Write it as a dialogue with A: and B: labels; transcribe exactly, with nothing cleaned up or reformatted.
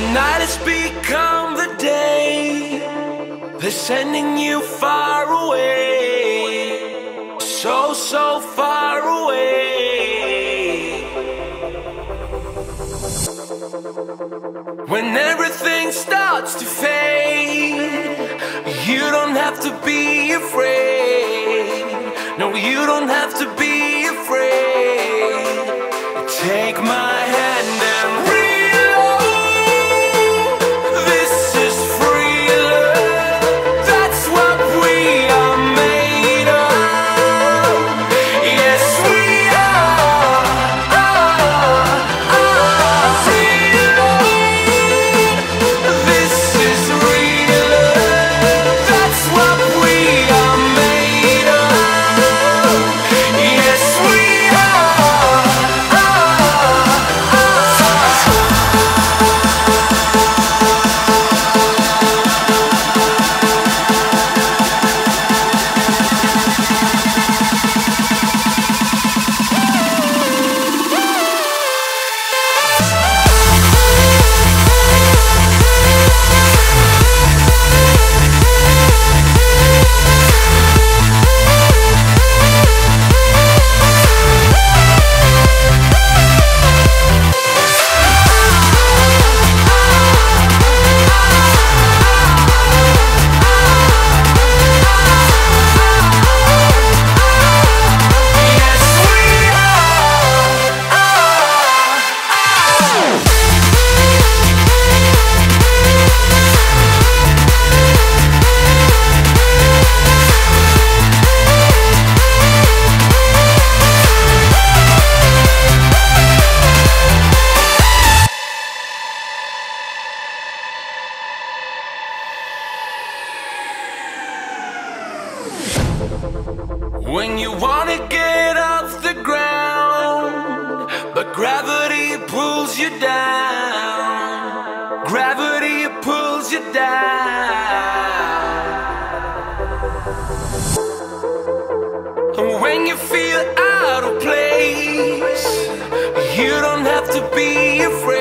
A: night has become the day, they're sending you far away, so, so far away. When everything starts to fade, you don't have to be afraid. No, you don't have to be afraid. Take my hand and reload. This is free love. That's what we are made of. Yes, we are. are, are free love. This is real love. That's what we are made of. Yes, we are. When you wanna get off the ground, but gravity pulls you down. Gravity pulls you down. And when you feel out of place, you don't have to be afraid.